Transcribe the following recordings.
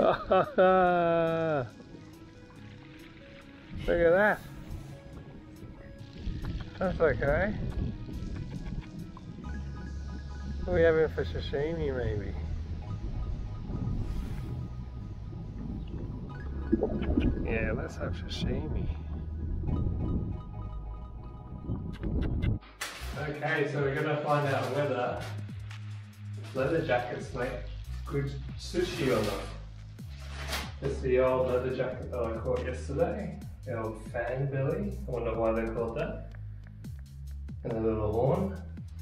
Look at that. That's okay. What are we having for sashimi maybe? Yeah, let's have sashimi. Okay, so we're gonna find out whether leather jackets make good sushi or not. It's the old leather jacket that I caught yesterday. The old fan belly. I wonder why they called that. And a little horn.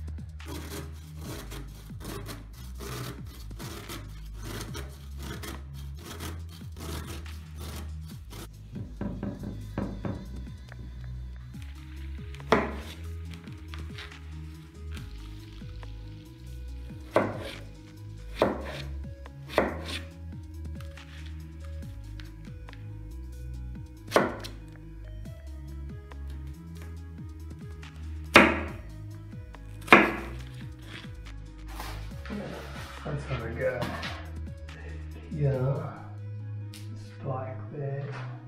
Let's have a go. Yeah, spike there,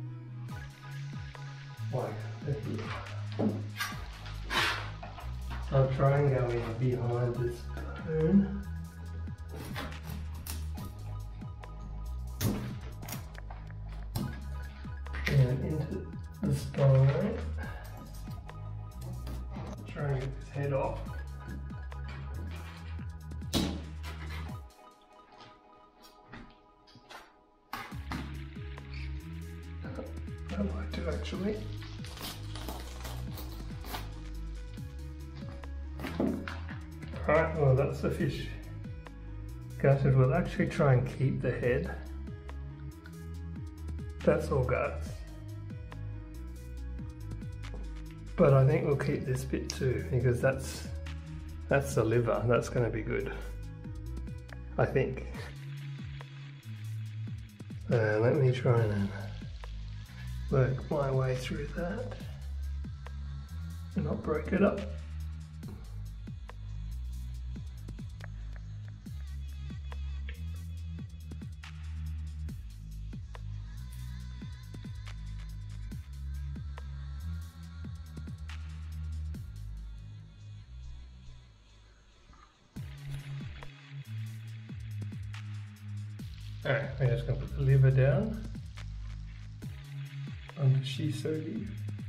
like that. I'll try and go in behind this bone. And into the spine. Try and get this head off. I might do actually. Alright, well that's the fish gutted. We'll actually try and keep the head. That's all guts. But I think we'll keep this bit too, because that's the liver. That's going to be good, I think. Let me try and work my way through that and not break it up. Alright, we're just going to put the liver down on the shiso leaf.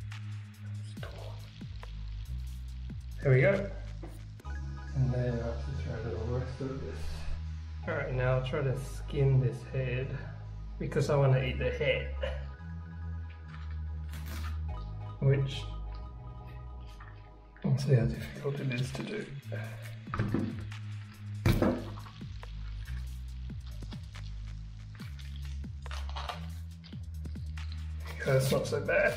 There we go. And then I'll just try the rest of this. Alright, now I'll try to skin this head because I want to eat the head. Which, let's see how difficult it is to do. That's not so bad.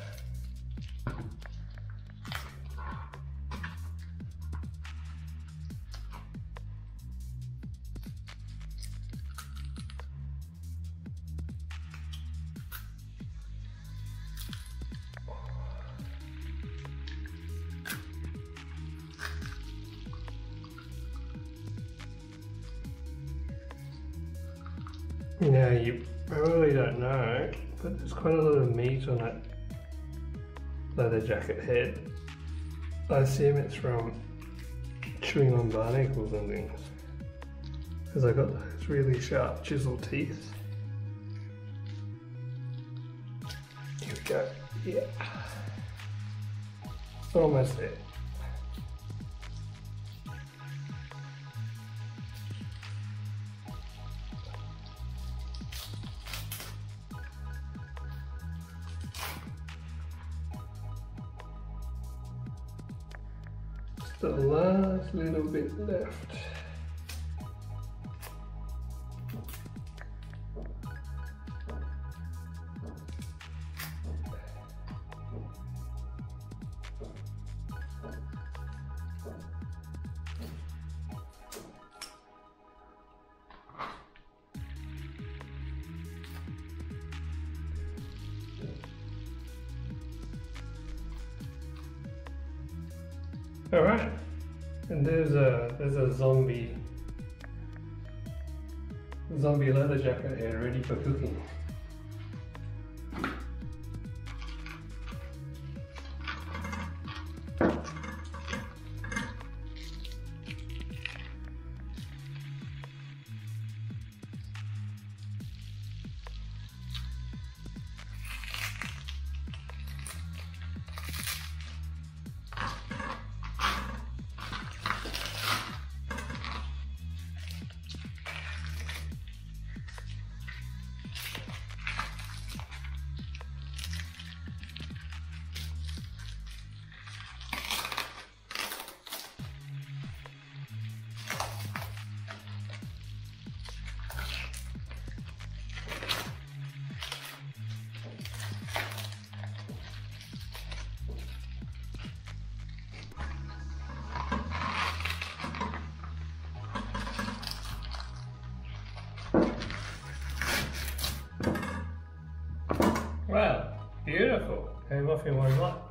Now you probably don't know, but there's quite a lot of meat on that leather jacket head. I assume it's from chewing on barnacles and things, because I got those really sharp chisel teeth. Here we go. Yeah, almost there. The last little bit left. All right, and there's a zombie zombie leather jacket here ready for cooking. Wow, beautiful. Came off in one lot.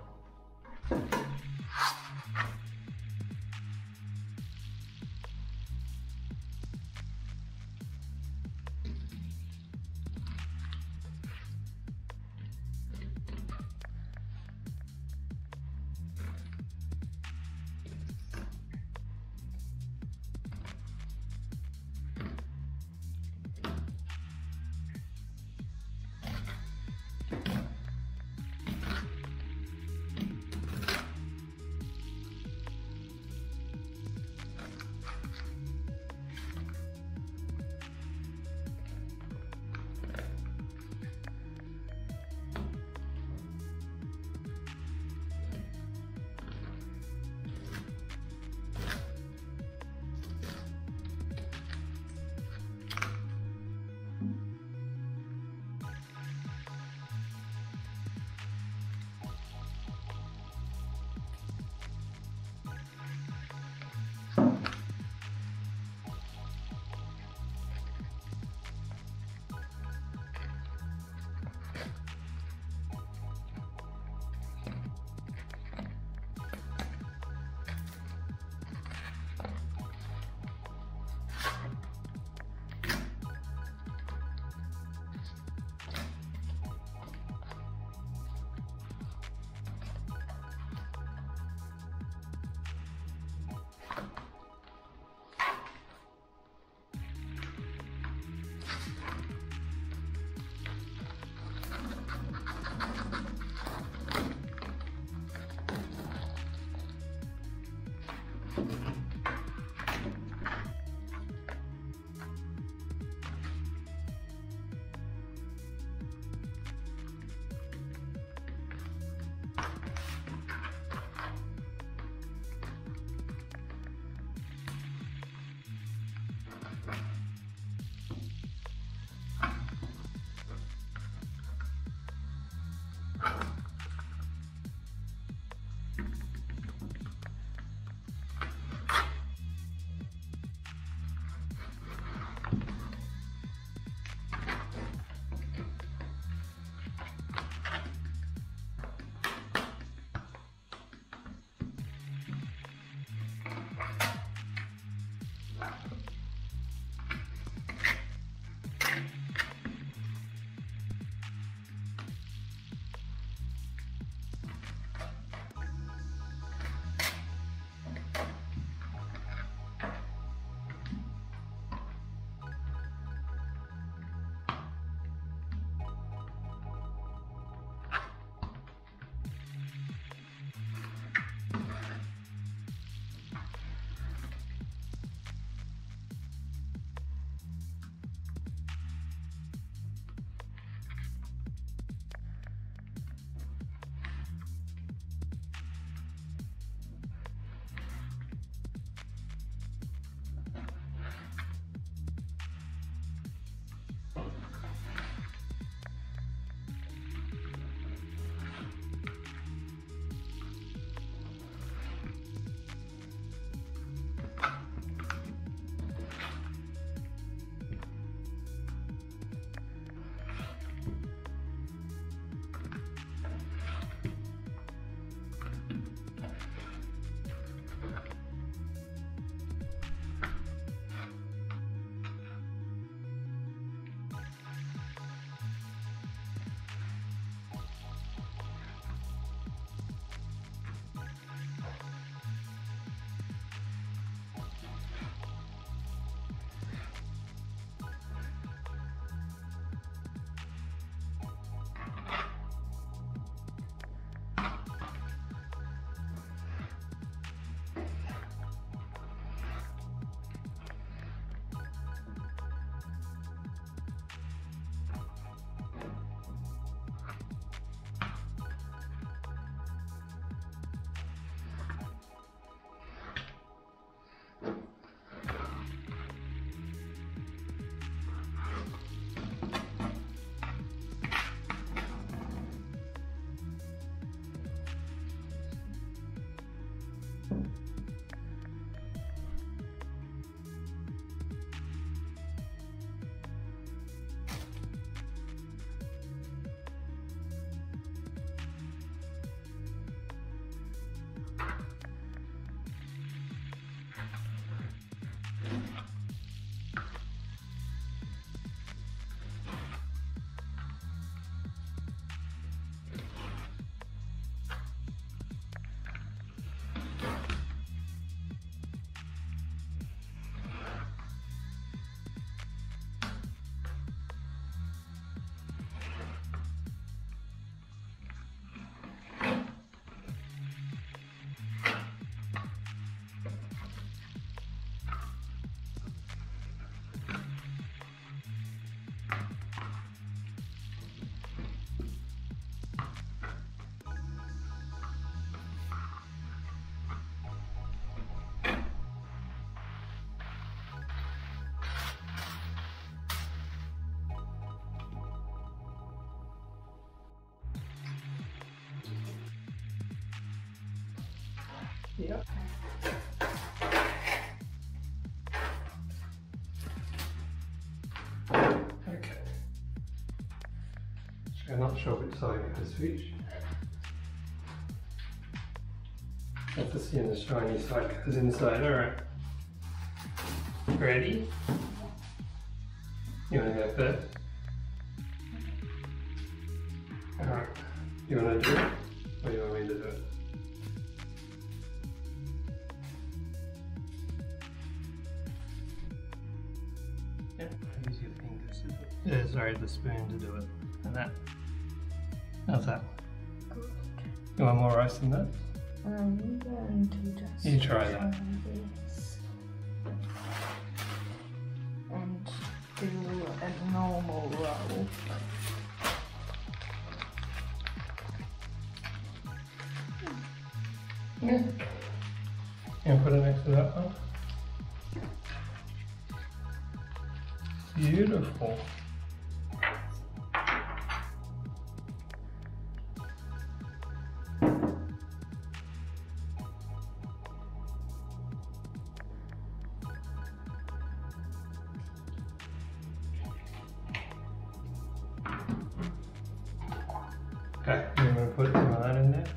Yeah. Okay. So I'm not sure which side you have to switch. Have to see the shiny side goes inside, alright. Ready? You want to go first? Alright. You want to do it? Or you want me to do it? Yep. Use your fingers to do it. Yeah, sorry, the spoon to do it. And that. How's that? Good. You want more rice than that? I'm going to just You try that. this and do a normal roll. Yeah. You put it next to that one. Beautiful. Okay, I'm going to put some of that in there.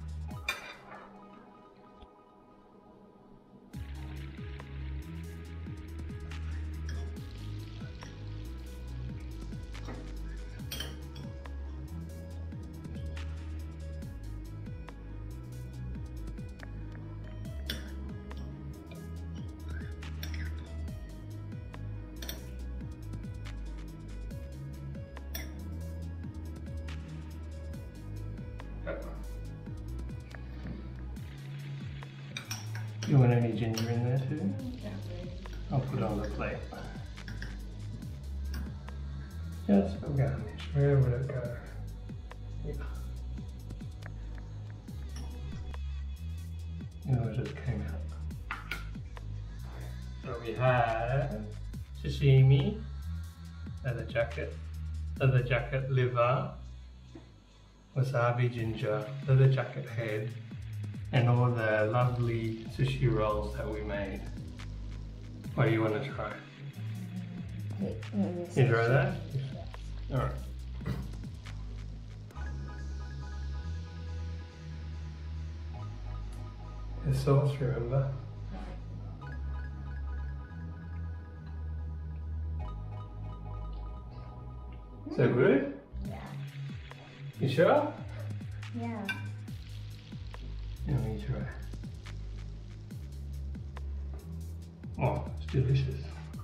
You want any ginger in there too? I'll put it on the plate. Just for garnish. Where would it go? Yeah. It just came out. So we have sashimi, leatherjacket liver, wasabi ginger, leatherjacket head, and all the lovely sushi rolls that we made. What do you want to try? You try that? Alright. The sauce, remember? So good? Yeah. You sure? Yeah. Let me try. Oh, it's delicious.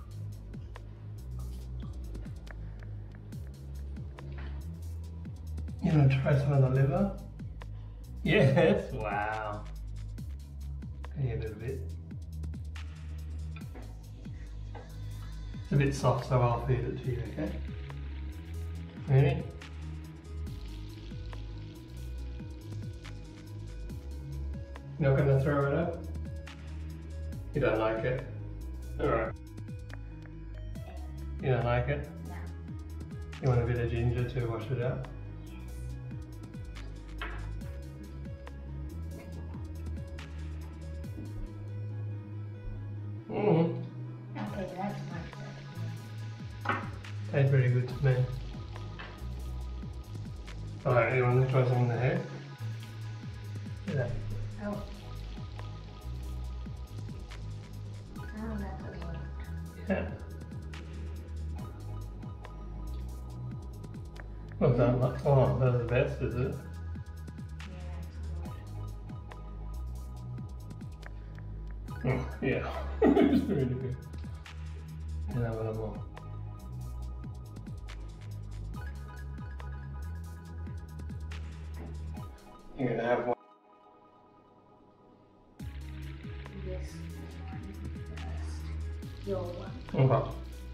You want to try some of the liver? Yes! Wow. Can you get a little bit? It's a bit soft, so I'll feed it to you, okay? Ready? You're not going to throw it up? You don't like it? Alright. You don't like it? No. You want a bit of ginger to wash it out? Mm. Okay, that's my favorite. Tastes very good to me. Alright, you want to try some in the head? Yeah. Oh. Oh, that's a lot. Yeah. Well done. Oh, that's the best, is it? Yeah, Oh, yeah. It's really good. And have a little more. You're going to have one. this one first. Your one. Okay.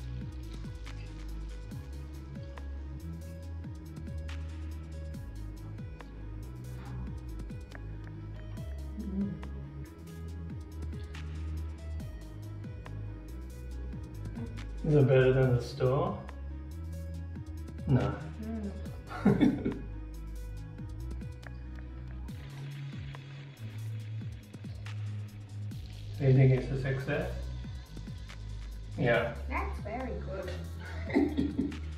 Is it better than the store? No. Do you think it's a success? Yeah. That's very good.